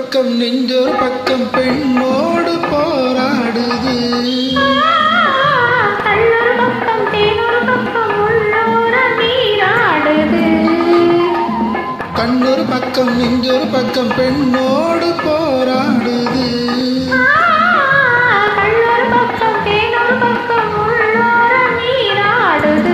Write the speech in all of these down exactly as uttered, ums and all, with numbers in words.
பக்கம் நெஞ்சொரு பக்கம் பெண்ணோடு போராடுது. கண்ணொரு பக்கம் தேனொரு பக்கம் உள்ளோர நீராடுது. கண்ணொரு பக்கம் நெஞ்சொரு பக்கம் பெண்ணோடு போராடுது. கண்ணொரு பக்கம் தேனொரு பக்கம் உள்ளோர நீராடுது.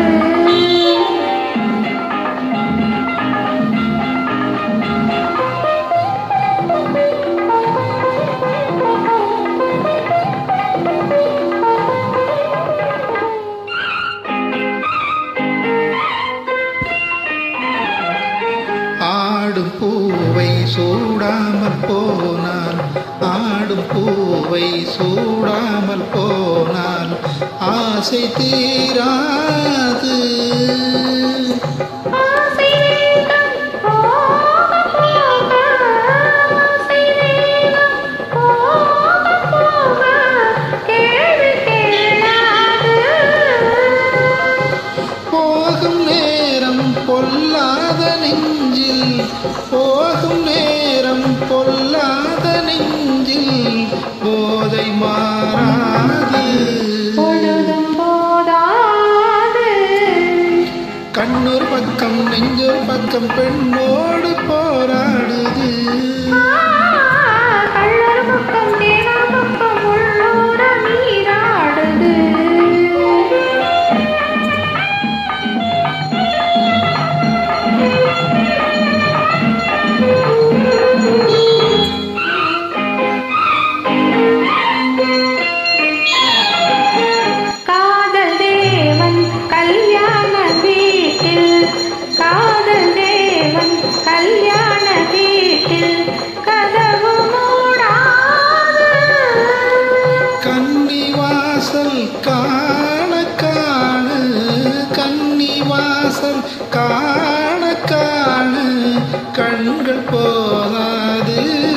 ஆடும் பூவை சூடாமல் போனால் ஆடும் பூவை சூடாமல் போனால் ஆசை தீராது. போகும் நேரம் பொல்லாத நெஞ்சில் போகும் நேரம் பொல்லாத நெஞ்சில் போதை மாறாது. பொழுதும் போதாது. கண்ணொரு பக்கம் நெஞ்சொரு பக்கம் பெண்ணோடு போராடுது. கண்ணொரு பக்கம் தேனொரு பக்கம் உள்ளோர நீராடுது. காதல் தேவன் கல்யாண வீட்டில் காதல் தேவன் கல்யாண வீட்டில் கதவு மூடாது. கன்னி வாசல் காண காண கன்னி வாசல் காண காண கண்கள் போதாது.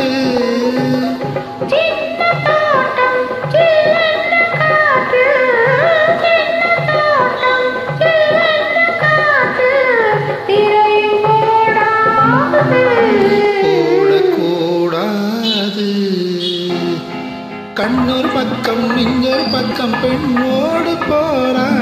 சின்ன தோட்டம் சின்ன காற்று சின்ன தோட்டம் சின்ன காற்று திரையும் மூடாது. கூடக்கூடாது. கண்ணொரு பக்கம் நெஞ்சொரு பக்கம் பெண்ணோடு போரா